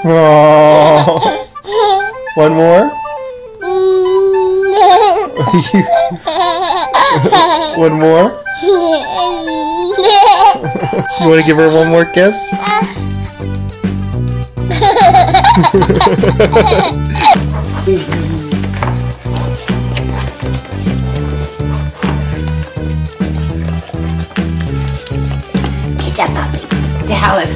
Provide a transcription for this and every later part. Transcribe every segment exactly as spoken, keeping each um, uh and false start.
Oh. One more? One more? You want to give her one more kiss? Good job, puppy. Dallas.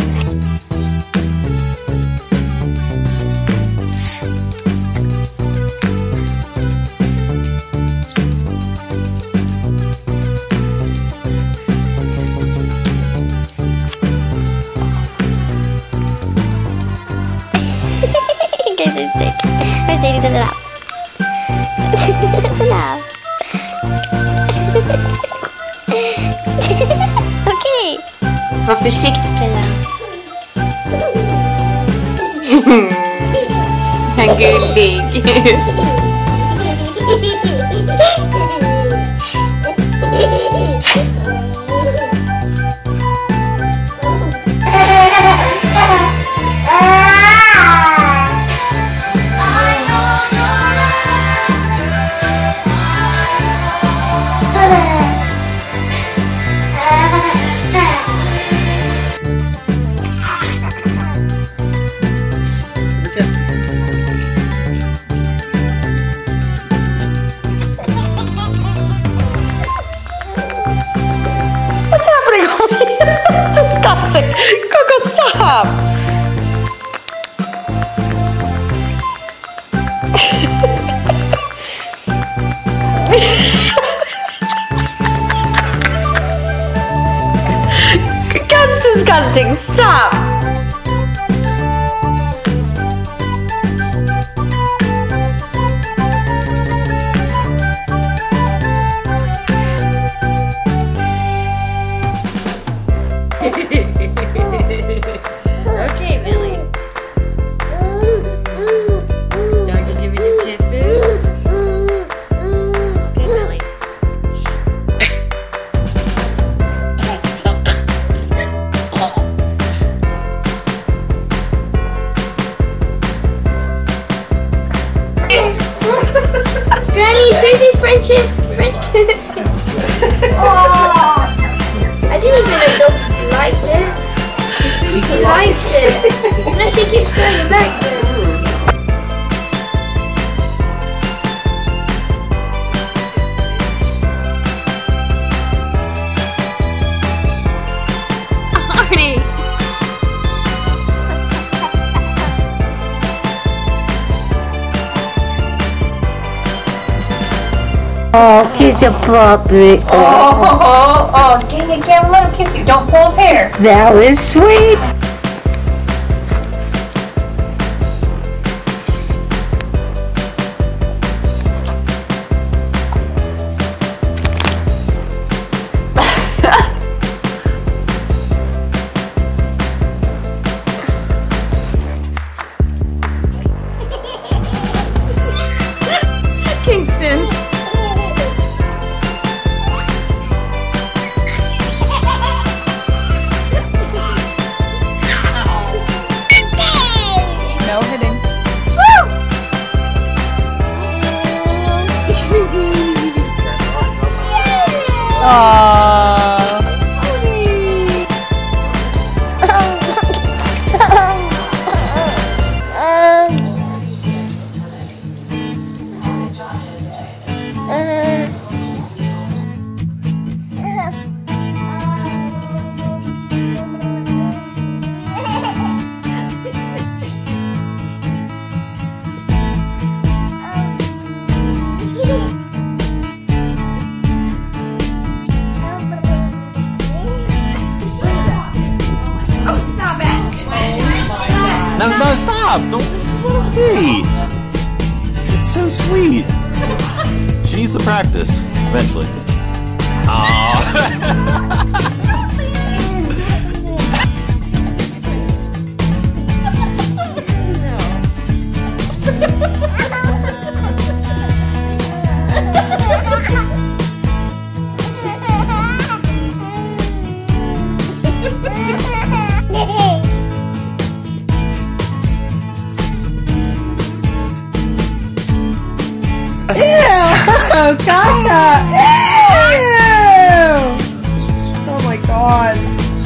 Guys are sick. Our Sadie does it up. Laugh. Okej. Var försiktig, Freja. En gullig. What's happening? That's disgusting. Coco, stop. That's disgusting. Stop. Okay, Millie. Doggy giving you kisses. Okay, Millie. Granny, Susie's French's French kiss. I didn't even know dogs liked it. She likes it. No, she keeps going back there. Arnie! Oh, kiss your puppy. Oh, oh, oh, oh, dang it, can't let him kiss you. Don't pull his hair. That was sweet. Kingston. No hitting. Aww. Oh, stop it! No, no, stop! Don't let it be! It's so sweet! She needs to practice, eventually. Aww. Ew, caca. Ew. Oh my god.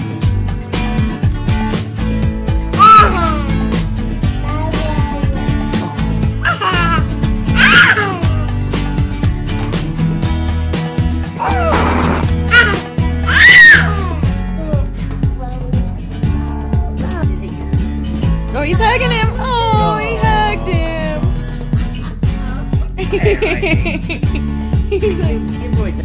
Oh, he's hugging him. Oh, he hugged him. He's like, your voice.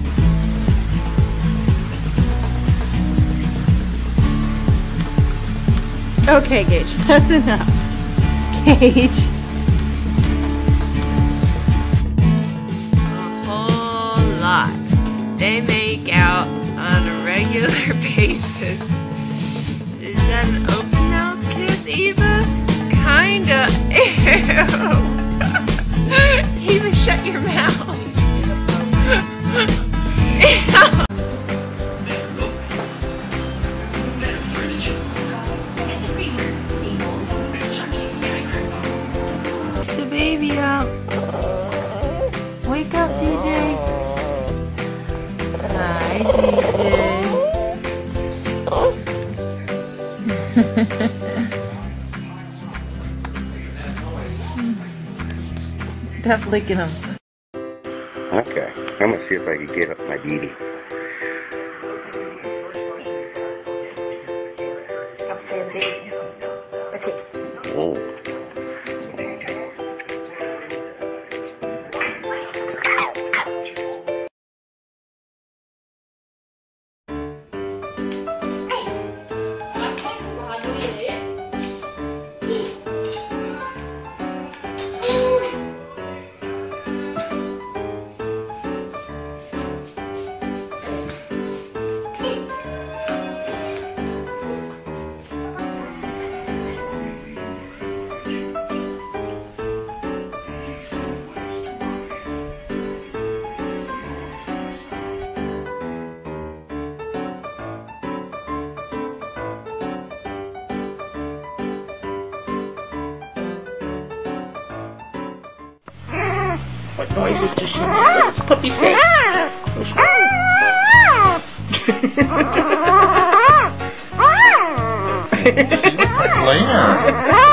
Okay, Gage, that's enough. Gage. A whole lot. They make out on a regular basis. Is that an open mouth kiss, Eva? Kinda. Ew. Eva, shut your mouth. Ew. The baby out. Wake up, D J. Hi, D J. Stop licking him. Okay, I'm gonna see if I can get up my Dee Dee. Oh. What noise is this? It's puppy face. Lena.